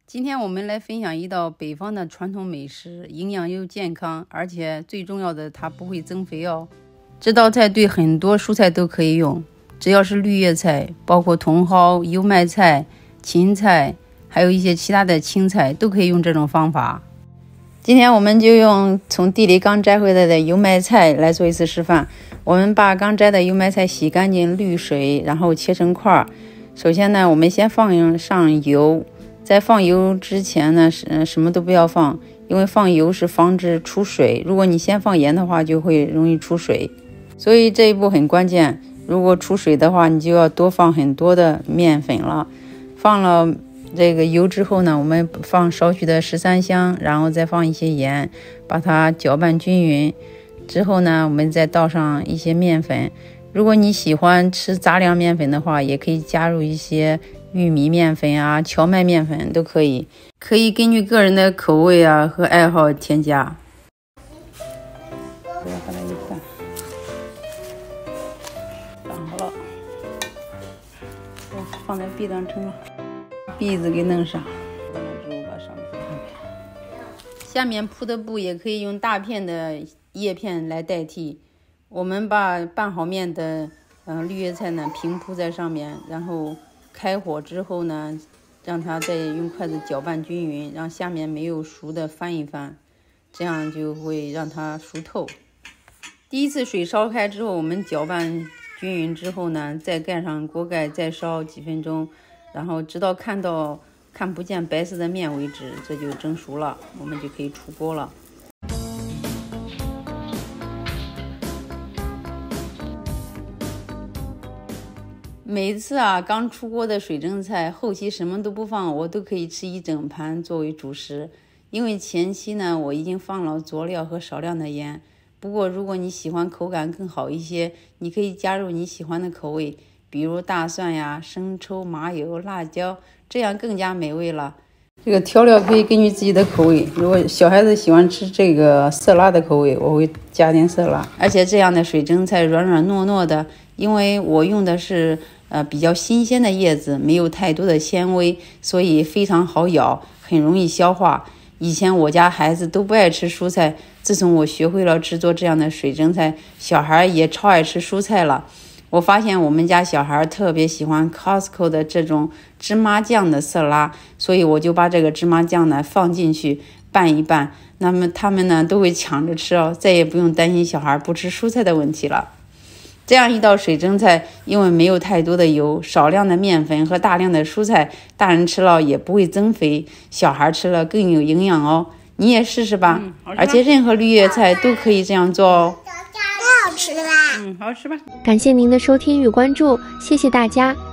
今天我们来分享一道北方的传统美食，营养又健康，而且最重要的它不会增肥哦。这道菜对很多蔬菜都可以用，只要是绿叶菜，包括茼蒿、油麦菜、芹菜，还有一些其他的青菜都可以用这种方法。今天我们就用从地里刚摘回来的油麦菜来做一次示范。我们把刚摘的油麦菜洗干净滤水，然后切成块。首先呢，我们先放上油，在放油之前呢，什么都不要放，因为放油是防止出水。如果你先放盐的话，就会容易出水，所以这一步很关键。如果出水的话，你就要多放很多的面粉了。放了这个油之后呢，我们放少许的十三香，然后再放一些盐，把它搅拌均匀。之后呢，我们再倒上一些面粉。如果你喜欢吃杂粮面粉的话，也可以加入一些玉米面粉啊、荞麦面粉都可以，可以根据个人的口味啊和爱好添加。我要把它一拌，拌好了，放在篦上盛了，篦子给弄上，完了之后把上面铺开。下面铺的布也可以用大片的叶片来代替。我们把拌好面的绿叶菜呢平铺在上面，然后开火之后呢，让它再用筷子搅拌均匀，让下面没有熟的翻一翻，这样就会让它熟透。第一次水烧开之后，我们搅拌均匀之后呢，再盖上锅盖，再烧几分钟，然后直到看不见白色的面为止，这就蒸熟了，我们就可以出锅了。每次刚出锅的水蒸菜，后期什么都不放，我都可以吃一整盘作为主食。因为前期呢，我已经放了佐料和少量的盐。不过如果你喜欢口感更好一些，你可以加入你喜欢的口味，比如大蒜呀、生抽、麻油、辣椒，这样更加美味了。这个调料可以根据自己的口味，如果小孩子喜欢吃这个色拉的口味，我会加点色拉。而且这样的水蒸菜软软糯糯的，因为我用的是比较新鲜的叶子，没有太多的纤维，所以非常好咬，很容易消化。以前我家孩子都不爱吃蔬菜，自从我学会了制作这样的水蒸菜，小孩也超爱吃蔬菜了。我发现我们家小孩特别喜欢 Costco 的这种芝麻酱的色拉，所以我就把这个芝麻酱呢放进去拌一拌，那么他们呢都会抢着吃哦，再也不用担心小孩不吃蔬菜的问题了。这样一道水蒸菜，因为没有太多的油，少量的面粉和大量的蔬菜，大人吃了也不会增肥，小孩吃了更有营养哦。你也试试吧，而且任何绿叶菜都可以这样做哦。 好吃吧？ 好吃吧。 感谢您的收听与关注，谢谢大家。